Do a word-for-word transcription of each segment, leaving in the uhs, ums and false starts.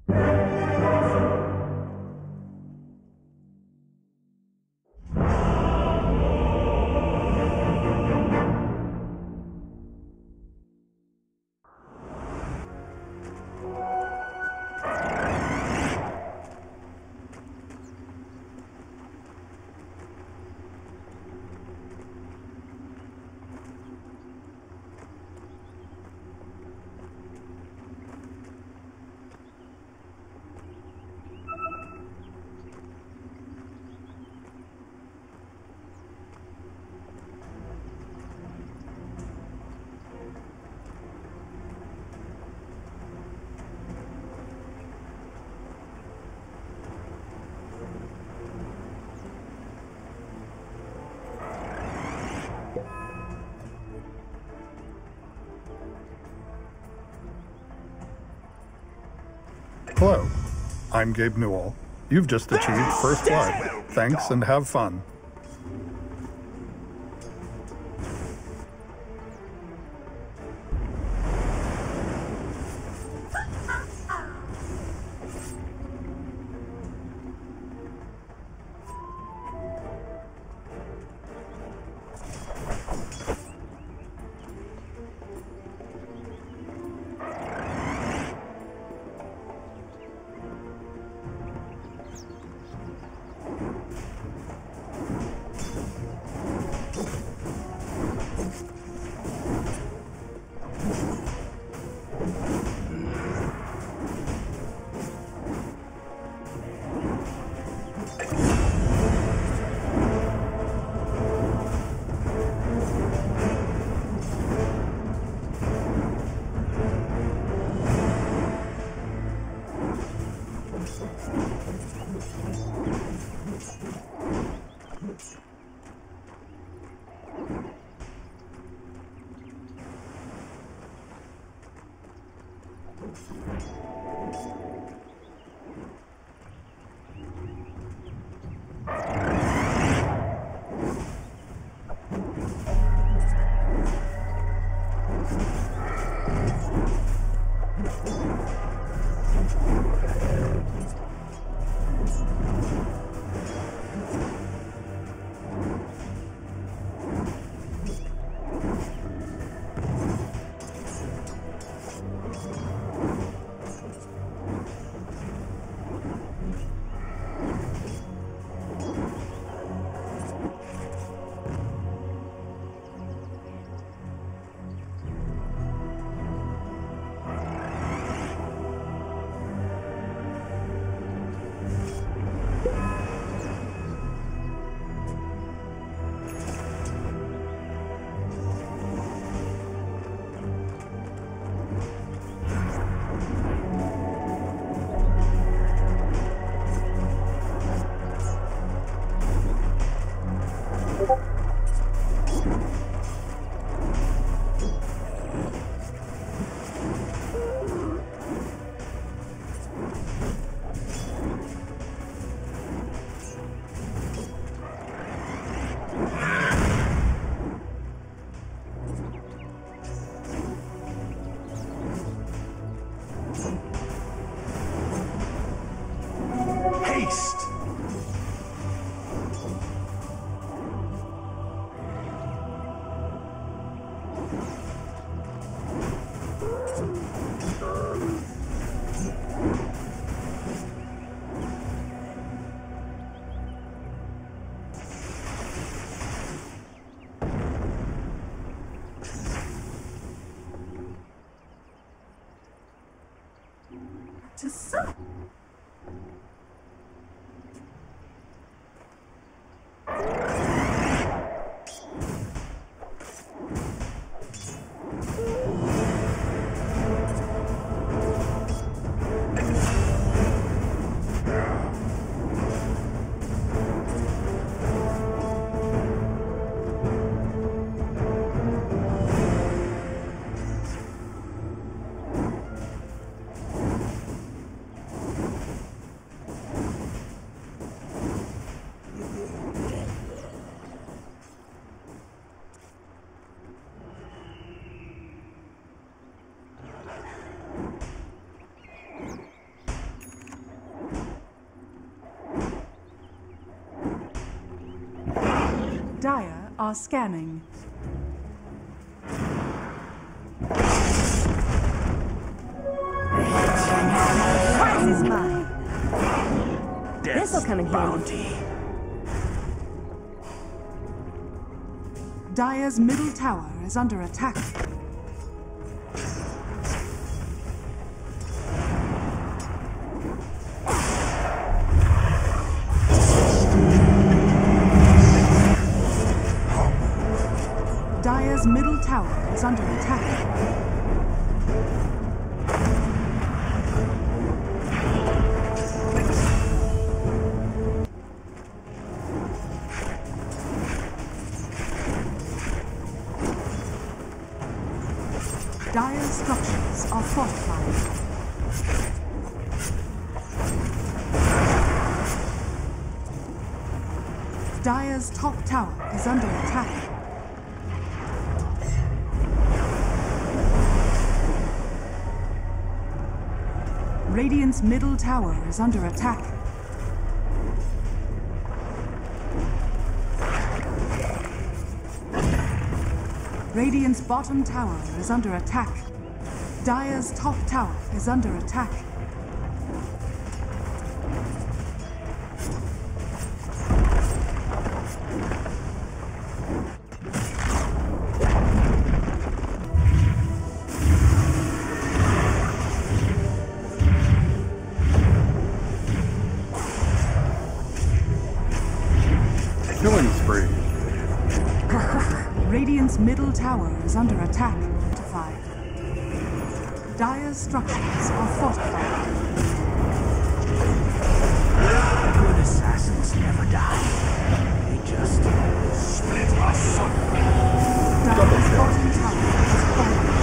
Hello, I'm Gabe Newell. You've just achieved First Blood. Thanks and have fun. To some. are scanning. Prize is mine. This'll come in handy. Dire's middle tower is under attack. Dire's middle tower is under attack. Dire's structures are fortified. Dire's top tower is under attack. Radiant's middle tower is under attack. Radiant's bottom tower is under attack. Dire's top tower is under attack. Killing spree. Radiant's middle tower is under attack. Fortified. Dire's structures are fortified. Good assassins never die. They just split us up. Dire's bottom tower is falling.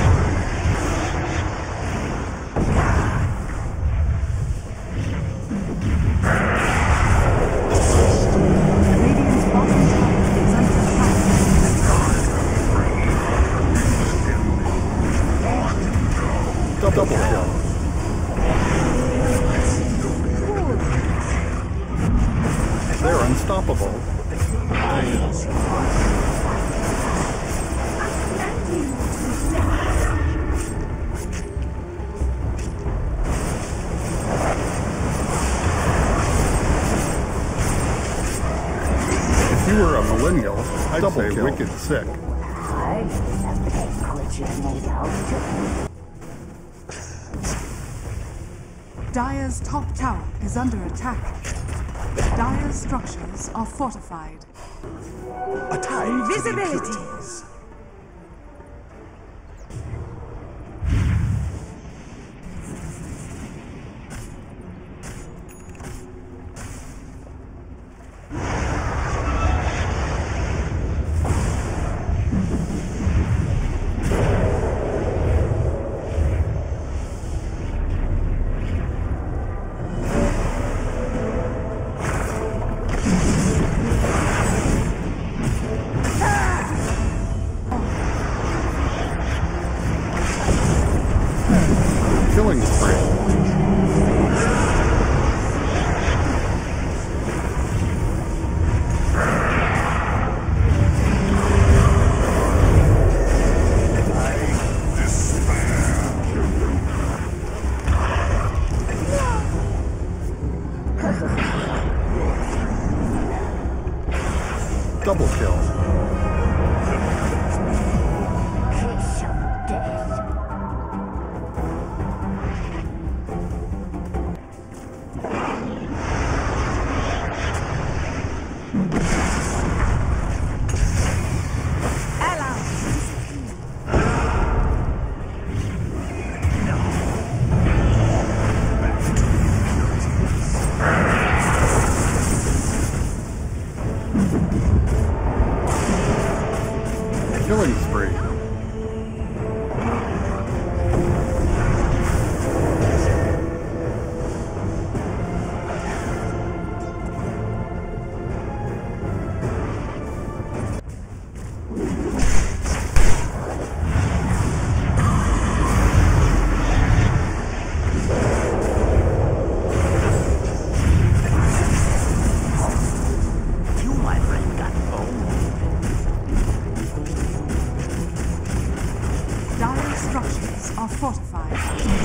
Radiant's bottom tower is under attack. Double kill. They're unstoppable. If you were a millennial, I'd Double say kill. wicked sick. I have language made out. Dire's top tower is under attack. Dire's structures are fortified. Invisibility. Killing spree. Double kill. Kiss of death. structures are fortified.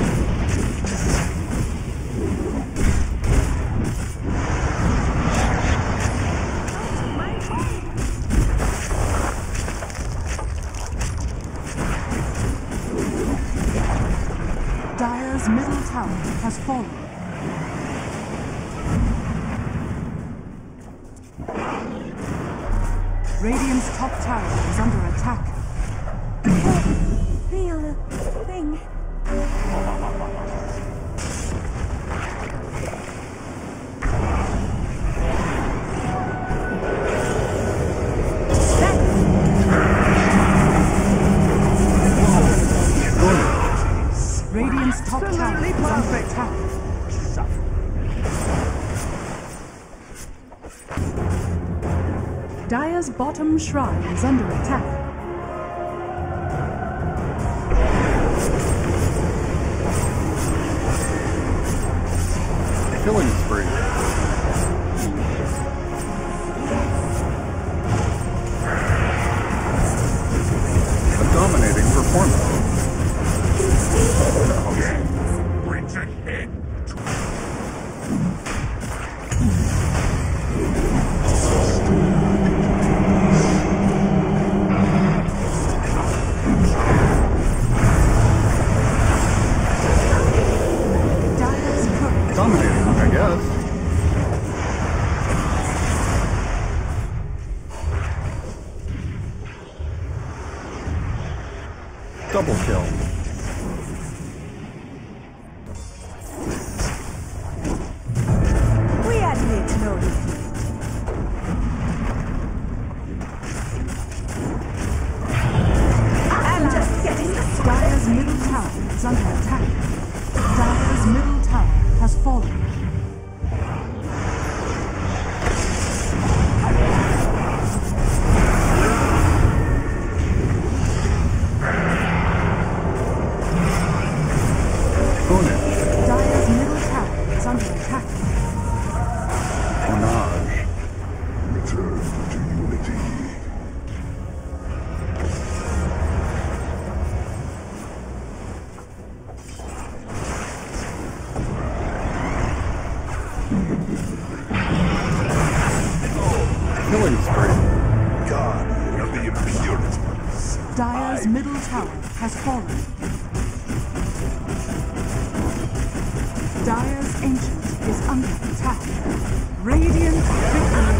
Dire's middle tower has fallen. Radiant's top tower is under attack. Real thing. Radiant's top tower is under attack. Dire's bottom shrine is under attack. Killing spree. A dominating performance. Brings an end to Dire's current Dominating, I guess. Double kill. We admit no defeat. I'm just getting started. Dire's middle tower is under attack. Dire's middle tower has fallen. Ownage. Dire's middle tower is under attack. Onage. Return to unity. Killing spree. Guardian of the impurities. Dire's middle tower has fallen. Dire's ancient is under attack. Radiant victory.